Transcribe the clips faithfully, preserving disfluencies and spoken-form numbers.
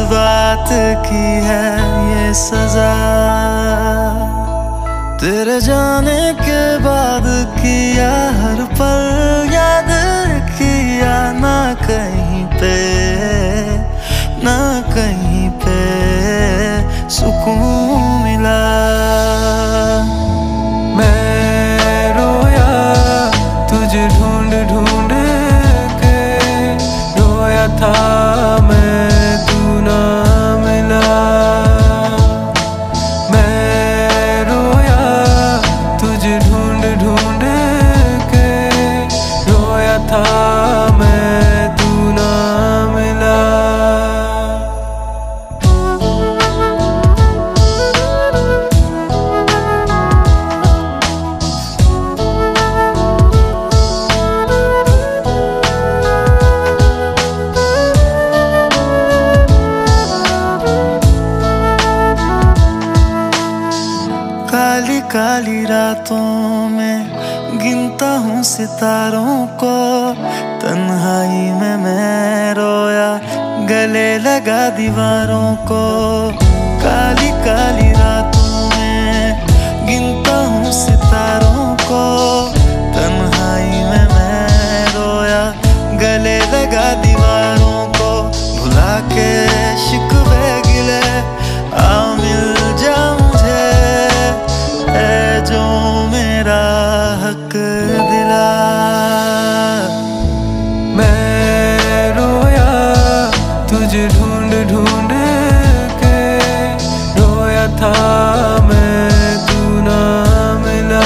बात की है ये सजा, तेरे जाने के बाद किया हर पल याद किया, ना कहीं पे ना कहीं पे सुकून मिला। मैं रोया तुझे ढूंढ ढूंढ के, रोया था मैं तू ना मिला। मैं रोया तुझे ढूंढ ढूंढ के, रोया था मैं तू ना मिला। काली काली रातों में गिनता हूँ सितारों को, तन्हाई में मैं रोया गले लगा दीवारों को। काली काली रातों में गिनता हूँ सितारों को, तन्हाई में मैं रोया गले लगा दीवारों को। भुला के शिकवे गिले आ मिल जा मुझे, है जो मेरा हक दिला। मैं रोया तुझे ढूंढ ढूंढ के, रोया था मैं तू ना मिला।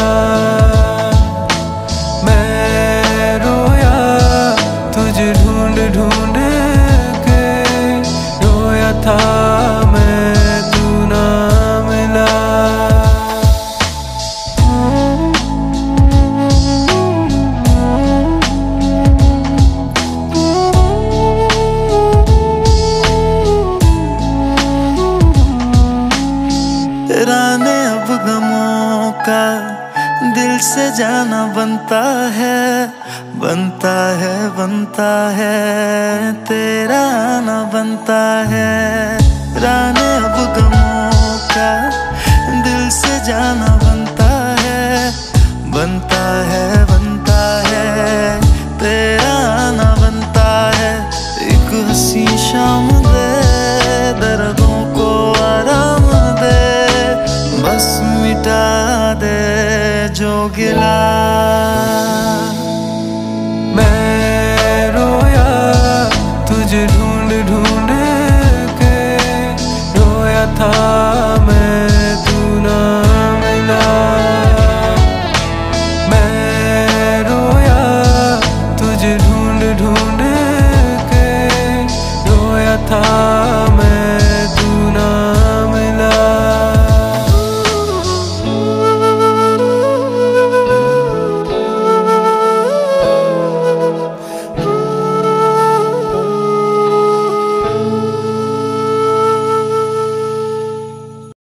मैं रोया तुझे ढूंढ ढूंढ के, रोया था मैं तू ना मिला। तेराने अब गमों का दिल से जाना बनता है, बनता है बनता है तेरा आना बनता है। राने अब गमों का दिल से जाना